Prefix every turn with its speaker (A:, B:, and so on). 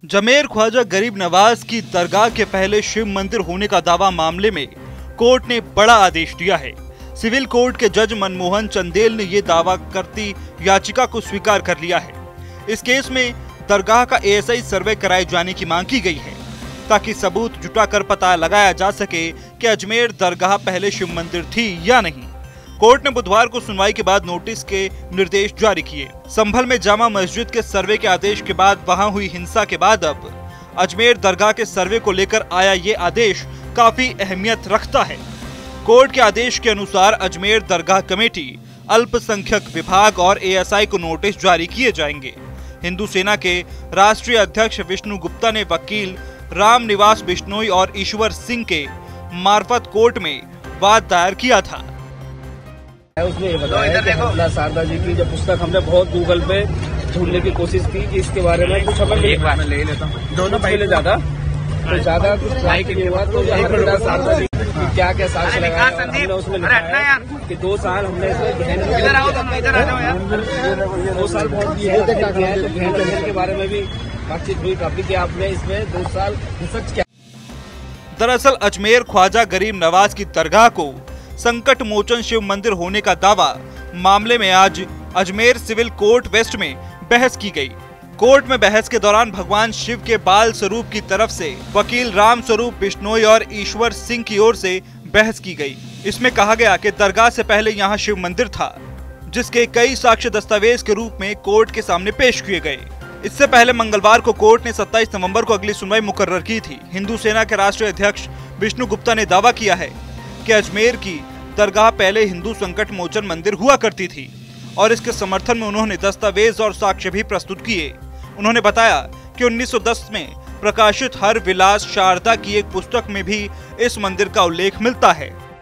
A: जमेर ख्वाजा गरीब नवाज की दरगाह के पहले शिव मंदिर होने का दावा मामले में कोर्ट ने बड़ा आदेश दिया है। सिविल कोर्ट के जज मनमोहन चंदेल ने ये दावा करती याचिका को स्वीकार कर लिया है। इस केस में दरगाह का एएसआई सर्वे कराए जाने की मांग की गई है ताकि सबूत जुटाकर पता लगाया जा सके कि अजमेर दरगाह पहले शिव मंदिर थी या नहीं। कोर्ट ने बुधवार को सुनवाई के बाद नोटिस के निर्देश जारी किए। संभल में जामा मस्जिद के सर्वे के आदेश के बाद वहां हुई हिंसा के बाद अब अजमेर दरगाह के सर्वे को लेकर आया ये आदेश काफी अहमियत रखता है। कोर्ट के आदेश के अनुसार अजमेर दरगाह कमेटी, अल्पसंख्यक विभाग और एएसआई को नोटिस जारी किए जाएंगे। हिंदू सेना के राष्ट्रीय अध्यक्ष विष्णु गुप्ता ने वकील राम निवास बिश्नोई और ईश्वर सिंह के मार्फत कोर्ट में वाद दायर किया था।
B: उसने ये बताया कि हमला शारदा जी की जब पुस्तक हमने बहुत गूगल पे ढूंढने की कोशिश की कि इसके बारे में कुछ हमें ले लेता हूँ दोनों पहले ज्यादा कुछ लाइक के बाद तो शारदा जी क्या क्या साक्ष्य लगाया हमने उसमें लिखा है कि 2 साल हमने इसमें 2 साल बहुत गहन के बारे में भी बातचीत हुई काफी कि आपने इसमें 2 साल रिसर्च किया।
A: दरअसल अजमेर ख्वाजा गरीब नवाज की दरगाह को संकट मोचन शिव मंदिर होने का दावा मामले में आज अजमेर सिविल कोर्ट वेस्ट में बहस की गई। कोर्ट में बहस के दौरान भगवान शिव के बाल स्वरूप की तरफ से वकील राम स्वरूप बिश्नोई और ईश्वर सिंह की ओर से बहस की गई। इसमें कहा गया कि दरगाह से पहले यहाँ शिव मंदिर था, जिसके कई साक्ष्य दस्तावेज के रूप में कोर्ट के सामने पेश किए गए। इससे पहले मंगलवार को कोर्ट ने 27 नवंबर को अगली सुनवाई मुकर्रर की थी। हिंदू सेना के राष्ट्रीय अध्यक्ष विष्णु गुप्ता ने दावा किया है कि अजमेर की दरगाह पहले हिंदू संकट मोचन मंदिर हुआ करती थी और इसके समर्थन में उन्होंने दस्तावेज और साक्ष्य भी प्रस्तुत किए। उन्होंने बताया कि 1910 में प्रकाशित हर विलास शारदा की एक पुस्तक में भी इस मंदिर का उल्लेख मिलता है।